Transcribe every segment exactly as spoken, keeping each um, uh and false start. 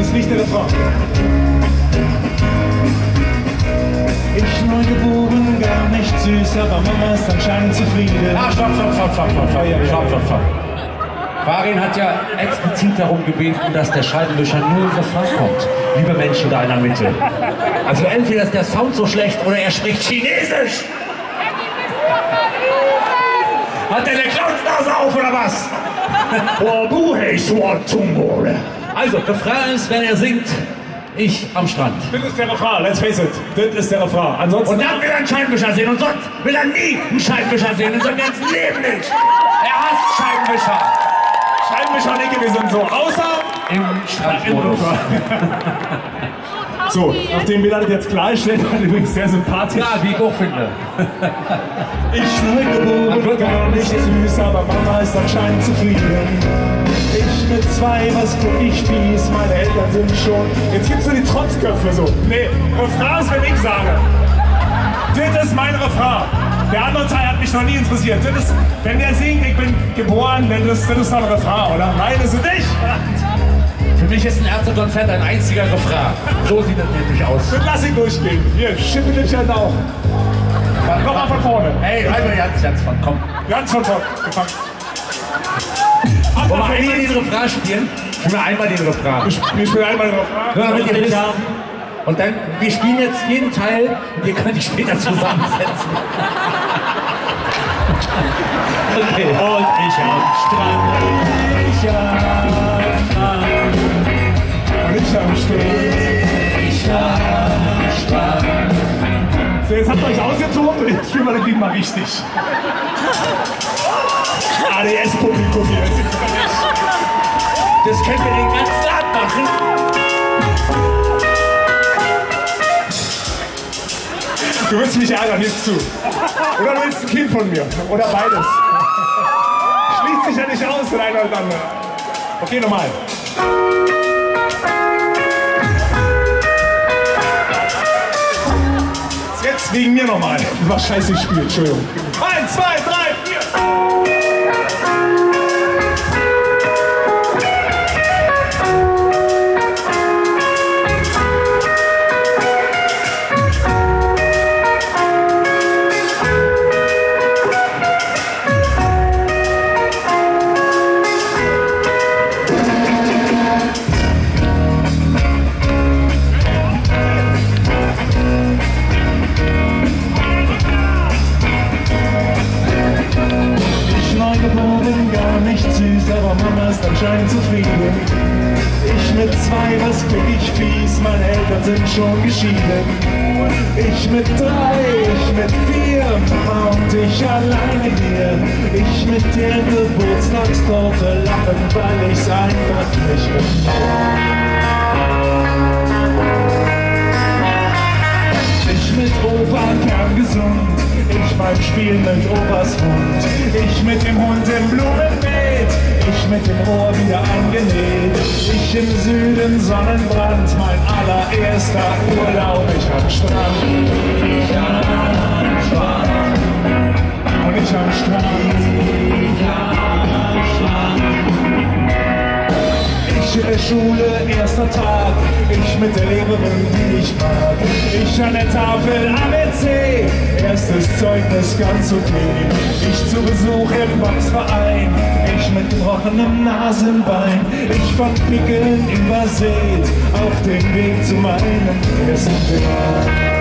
ist nicht der Refrain. Ich neugeboren, gar nicht süß, aber Mama ist anscheinend zufrieden. Ah, stopp, stopp, stopp, stopp, stopp, stopp, Ja, ja, stopp, ja. stopp, stopp. Farin hat ja explizit darum gebeten, dass der Scheibenwischer nur im Refrain kommt. Liebe Menschen da in der Mitte. Also entweder ist der Sound so schlecht oder er spricht Chinesisch. Hat der eine Clownsnase auf oder was? Also, Refrain ist, wenn er singt, ich am Strand. Das ist der Refrain, let's face it. Das ist der Refrain. Ansonsten. Und dann will er einen Scheibenwischer sehen und sonst will er nie einen Scheibenwischer sehen, in seinem ganzen Leben nicht. Er hasst Scheibenwischer. Scheibenwischer, Nicke, wir sind so. Außer im Strandmodus. So, nachdem wir das jetzt klarstellen, war übrigens sehr sympathisch. Ja, wie ich auch finde. Ich neugeboren, gar nicht süß, aber Mama ist anscheinend zufrieden. Ich mit zwei, was guck ich fies, meine Eltern sind schon. Jetzt gibt's so die Trotzköpfe so. Nee, Refrain ist, wenn ich sage. Das ist mein Refrain. Der andere Teil hat mich noch nie interessiert. Das ist, wenn der singt, ich bin geboren, dann das, das ist doch ein Refrain, oder? Nein, das ist nicht. Für mich ist ein Ärztekonzert ein einziger Refrain. So sieht das nämlich aus. Das lass ich durchgehen. Hier, schippe dich ja auch. Nochmal von vorne. Hey, einmal ganz, ganz von, komm. Ganz von vorne. Gefangen. Wollen wir einmal den Refrain spielen? Spielen wir einmal den Refrain. Wir spielen einmal den Refrain. Nur damit ihr wisst. Und dann, wir spielen jetzt jeden Teil und ihr könnt die später zusammensetzen. Okay. Und ich am Strand. Ich am Strand. Und ich am Strand. Ich am Strand. So, jetzt habt ihr euch ausgetobt und jetzt spielen wir das Lied mal richtig. A D S-Publikum hier. Das könnt ihr den ganzen Abend machen. Du willst mich ärgern, jetzt zu. Oder du willst ein Kind von mir. Oder beides. Schließt sich ja nicht aus, der eine oder andere. Okay, nochmal. Jetzt wegen mir nochmal. Das war scheiße gespielt, Entschuldigung. Eins, zwei, drei, vier. Aber Mama ist anscheinend zufrieden. Ich mit zwei, was krieg ich fies, meine Eltern sind schon geschieden. Ich mit drei, ich mit vier, Mama und ich alleine hier. Ich mit der Geburtstagstorte lachen, weil ich's einfach nicht bin. Ich mit Opa kerngesund, ich beim Spielen mit Opas Hund. Ich mit dem Hund im Blumenbeet, ich mit dem Ohr wieder angenäht. Ich im Süden Sonnenbrand, mein allererster Urlaub, ich am Strand. Ich am Strand. Und ich am Strand. Ich am Strand. Ich in der Schule, erster Tag, ich mit der Lehrerin, die ich mag. Ich an der Tafel A B C, erstes Zeugnis ganz okay. Ich zu Besuch im Boxverein, ich mit gebrochenem Nasenbein. Ich von Pickeln übersät, auf dem Weg zu meinem ersten Bild.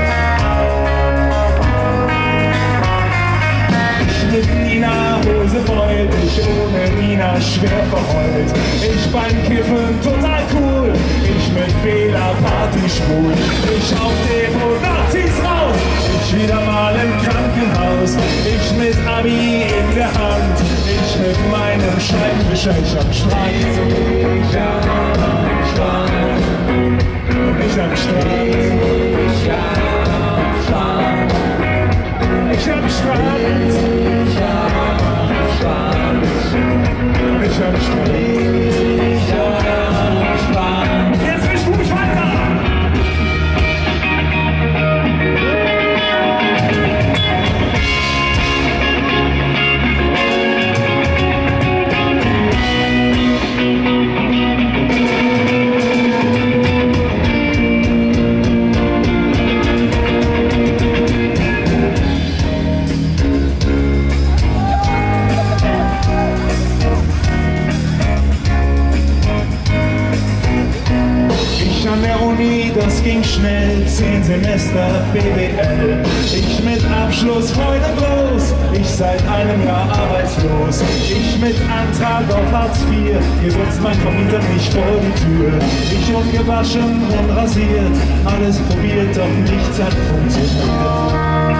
Mit Nina Hosebeut, ich ohne Nina schwer verheult. Ich beim Kiffen total cool, ich mit Bela Party schwul. Ich auf Demo, Nazis raus, ich wieder mal im Krankenhaus. Ich mit Abi in der Hand, ich mit meinem Scheibenwischer, ich am Strand. Ich am Strand, und ich am Strand. Ich am Strand. Ich am Strand, ich am Strand, ich am Strand, ich am Strand. Jetzt bist du mich weiter! an der Uni, das ging schnell, zehn Semester B W L. Ich mit Abschluss freudelos, ich seit einem Jahr arbeitslos. Ich mit Antrag auf Hartz vier, hier sitzt mein Vermieter nicht vor die Tür. Ich ungewaschen und rasiert, alles probiert, doch nichts hat funktioniert.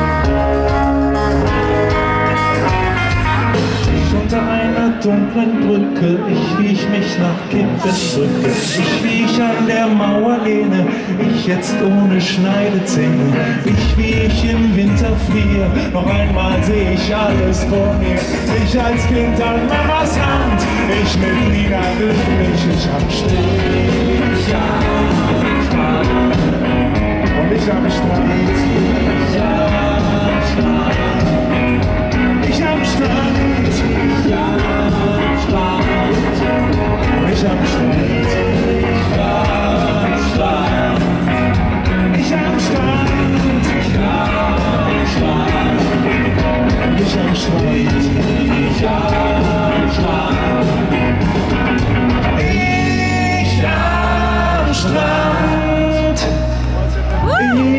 Unter einer dunklen Brücke, ich wie ich mich nach Kippen drücke, ich wie ich an der Mauer lehne, ich jetzt ohne Schneidezähne, ich wie ich im Winter fliehe, noch einmal seh ich alles vor mir, ich als Kind an Mamas Hand, ich mit Nina glücklich, ich am Strand, und ich am Strand, ich am Strand. Ich am Strand, ich am Strand, ich am Strand, ich am Strand, ich am Strand, ich am Strand.